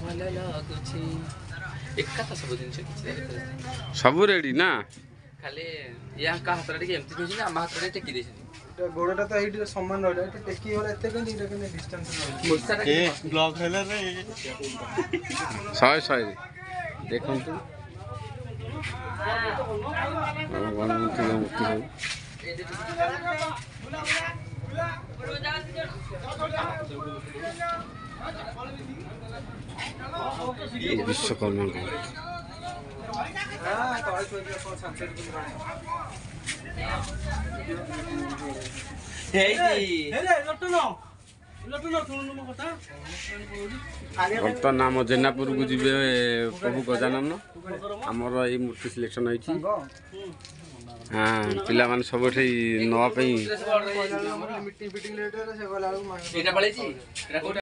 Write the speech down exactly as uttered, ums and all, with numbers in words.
सब जिन सब रेडी ना खाली या हाथ एमती थी आम हाथ टेकी दे गोड़टा तो ये सामान रहा टेकी गला एत डिस्टेंस ब्लॉक है शहे शहे देखु गणमूर्ति मूर्ति सब विश्वकर्मा बर्तमान आम जेनापुर को जी प्रभु गजानन आमर ये मूर्ति सिलेक्शन होती हाँ पिला माने सब नापी